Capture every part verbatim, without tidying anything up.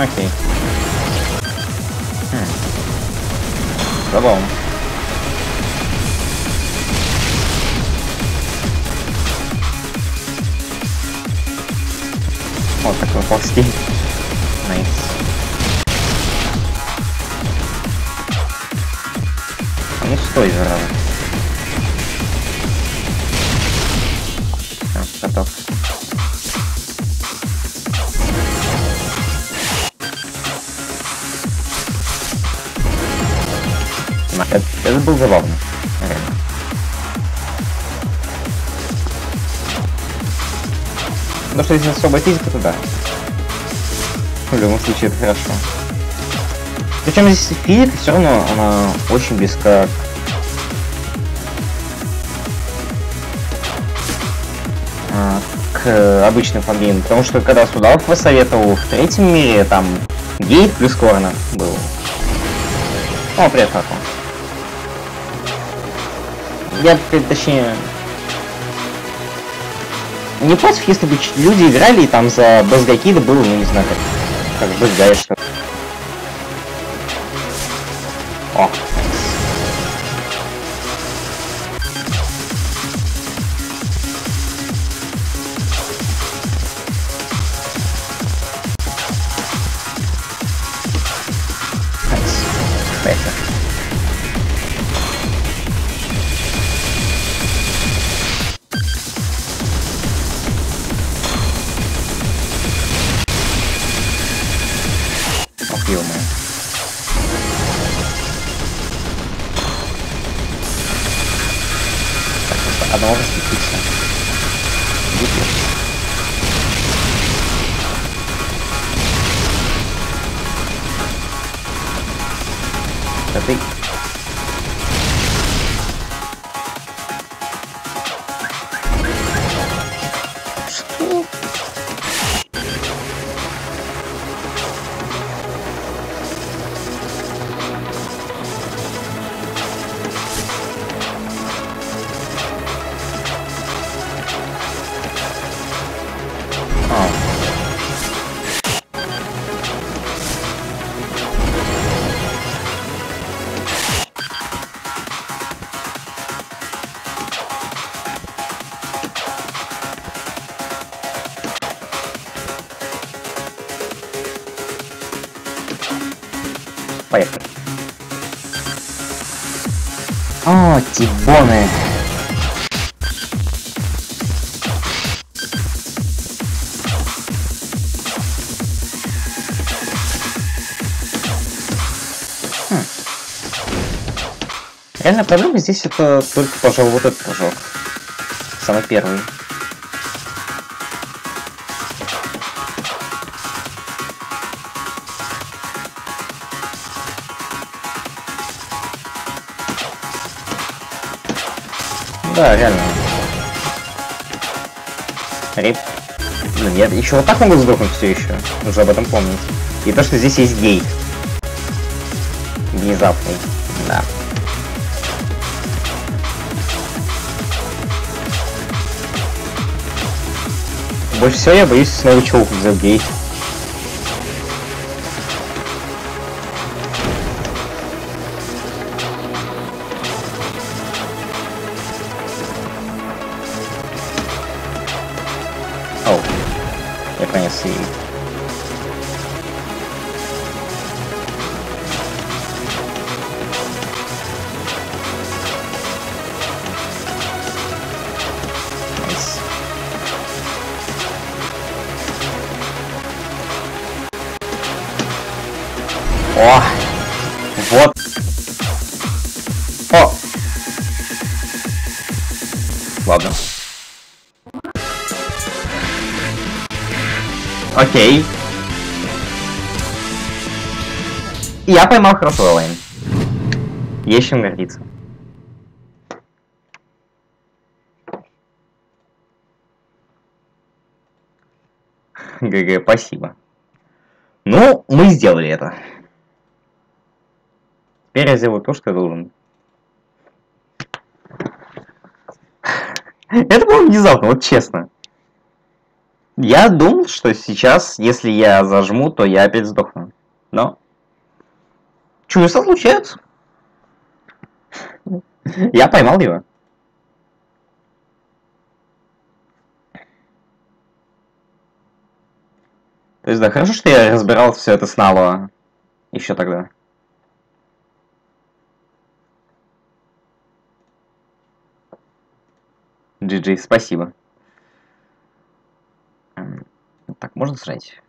Окей. Хм. Забавно. Вот такой ползти. Найс. А ну стой, зараза. Все, готов. Это, это было забавно. Реально. Ну что, если особая физика, то да. В любом случае, это хорошо. Причем здесь физика все равно, она очень близка к, к обычным фангеймам. Потому что когда Судалов посоветовал в третьем мире, там гейт плюс корнер был. О, привет, Хаку. Я, точнее, не против, если бы люди играли и там за Базгакида было, ну не знаю, как, как Базгай что-то. О. Одного распуститься. Да ты... Что? Поехали. О, тибоны. Хм. Реальная проблема здесь это только, пожалуй, вот этот прыжок. Самый первый. Да, реально. Рип. Блин, я еще вот так могу сдохнуть все еще. Нужно об этом помнить. И то, что здесь есть гейт. Внезапный. Да. Больше всего я боюсь снова чуваков за гейт. Я конец и... Nice. О! Вот! О! Ладно. Окей. Я поймал хорошо лайн. Есть чем гордиться. ГГ, спасибо. Ну, мы сделали это. Теперь я сделаю то, что я должен. Это было внезапно, вот честно. Я думал, что сейчас, если я зажму, то я опять сдохну. Но чудеса случаются. Я поймал его. То есть, да, хорошо, что я разбирал все это с Налуа еще тогда. джи джи, спасибо. Так, можно сжать?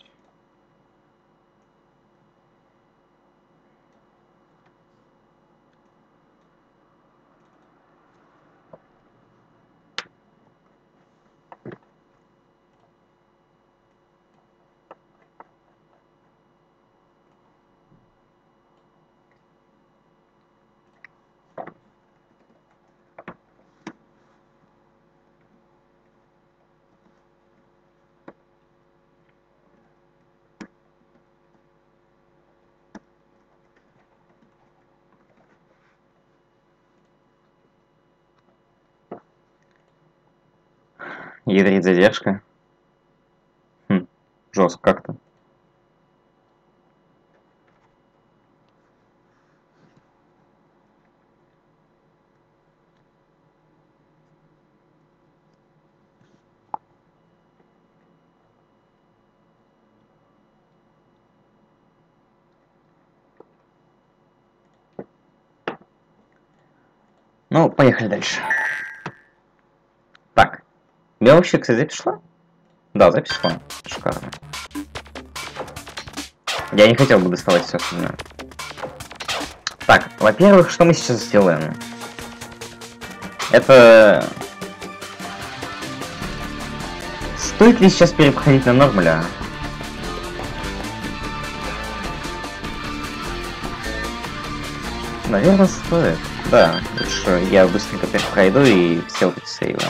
Ядрит задержка. Хм, жестко как-то. Ну, поехали дальше. Так. У меня вообще, кстати, запись шла? Да, запись шла. Шикарно. Я не хотел бы доставать все остальное. Так, во-первых, что мы сейчас сделаем? Это... Стоит ли сейчас переходить на нормаля? Наверное, стоит. Да, лучше я быстренько пройду и все вот эти сейвы.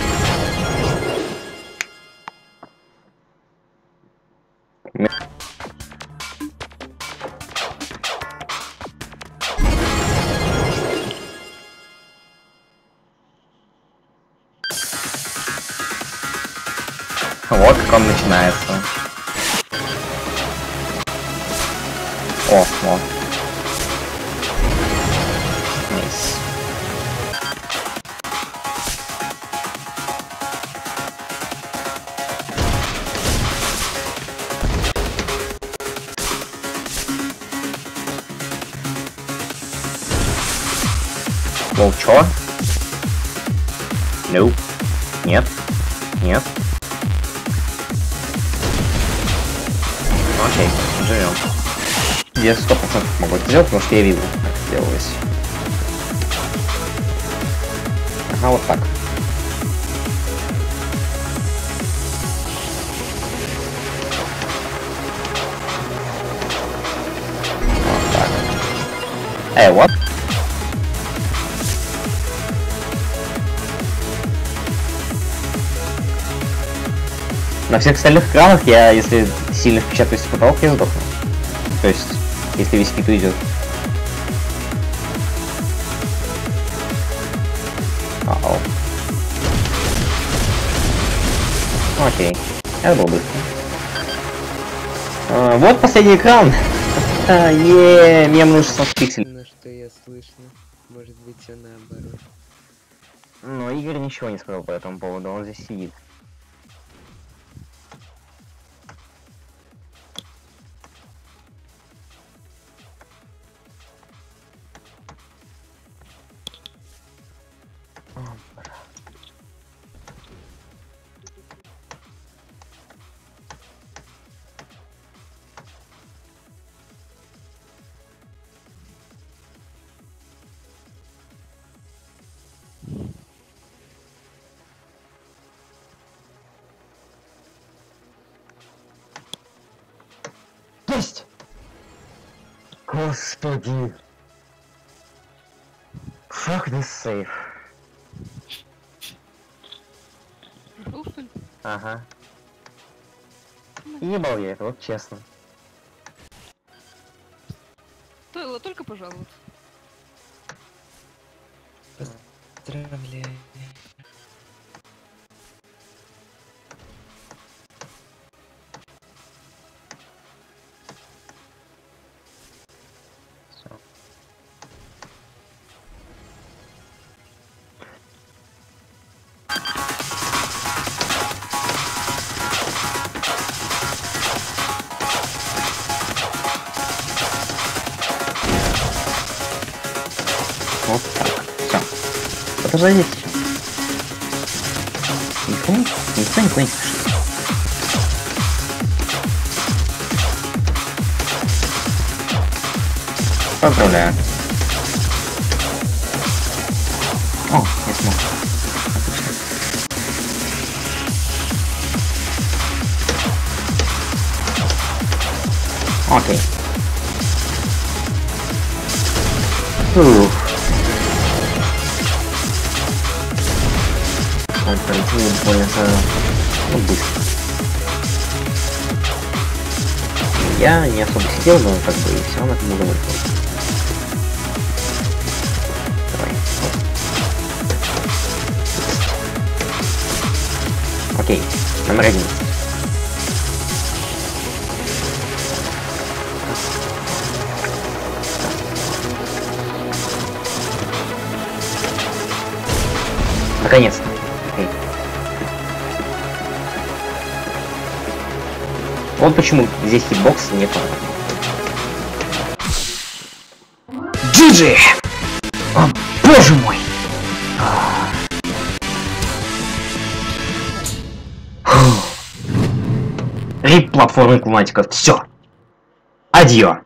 Вот как он начинается. О, вот. Найс. Воу, чё? Nope. Нет. Нет. Окей, живем. Я сто процентов могу это сделать, потому что я видел, как это делалось. Ага, вот так. Вот так. Эй, вот. На всех остальных экранах я, если сильно впечатаюсь в потолок, я сдохну. То есть, если весь кит уйдет. Ау. Окей. Это было быстро. А, вот последний экран. Еее, мемный шестнадцать пикселей. На что я слышно. Может быть, все наоборот. Но Игорь ничего не сказал по этому поводу, он здесь сидит. Есть! Господи! Fuck this safe. Ушел, что ли? Ага. Ебал я это, вот честно. Стоило только пожаловаться. Поздравляю. сажайтесь. Никто, никто никуда не пишет. Поздравляю. О, я смог. Отлично. Окей. Ух. Он пройти более ну, быстро. Я не особо сидел, но как бы и все равно это было выходить. Давай. Окей, номер один. Наконец-то. Окей. Вот почему здесь хитбокс не то. Джиджи! О, боже мой! Рип платформы клуматиков. Все. Адьё.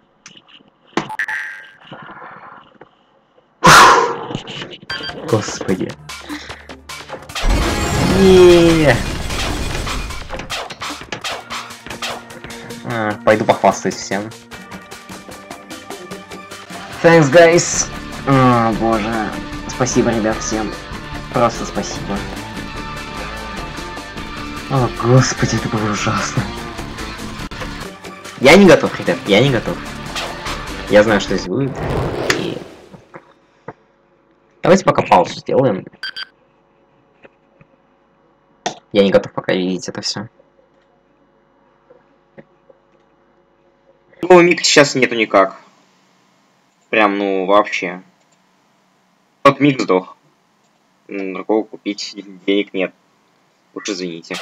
Господи. Не. А, пойду похвастаюсь всем. Thanks, guys. О, боже. Спасибо, ребят, всем. Просто спасибо. О, господи, это было ужасно. Я не готов, ребят, я не готов. Я знаю, что здесь будет. И... Давайте пока паузу сделаем. Я не готов пока видеть это все. Другого микса сейчас нету никак. Прям, ну, вообще. Тот миг сдох. Другого купить денег нет. Уж извините.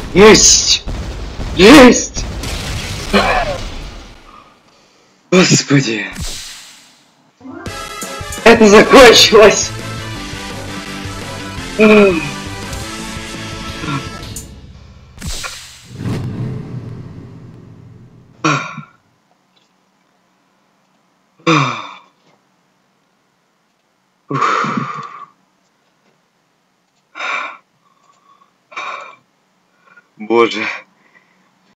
Есть! Есть! Господи! Это закончилось! Боже.